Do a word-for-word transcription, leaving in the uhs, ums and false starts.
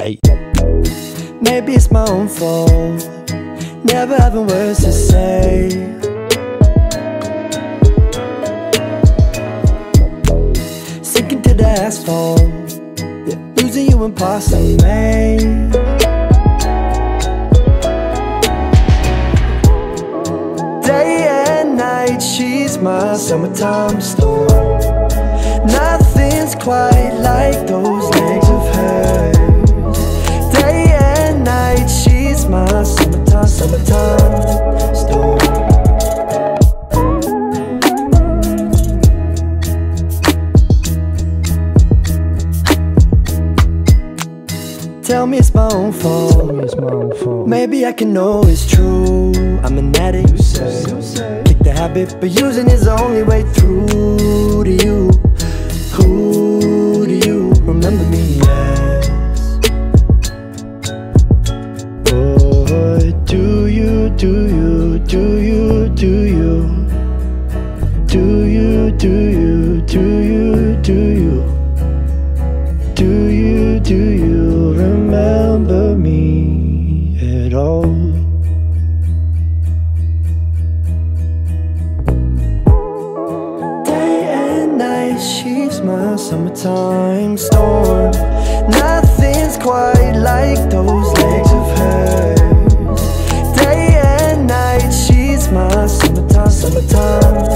Ay. Maybe it's my own fault, never having words to say. Sinking to the asphalt, yeah, losing you in passing May. Day and night, she's my summertime storm. Nothing's quite like those legs of hers. Day and night, she's my summertime, summertime storm. Tell me it's my own fault. Tell me it's my own fault. Maybe I can know it's true. I'm an addict, you say. Kick the habit, but using is the only way through to you. Who do you remember me as? Oh, do you, do you, do you, do you? Do you, do you, do you, do you? Do you, do you remember me at all? Day and night, she's my summertime storm. Nothing's quite like those legs of hers. Day and night, she's my summertime, summertime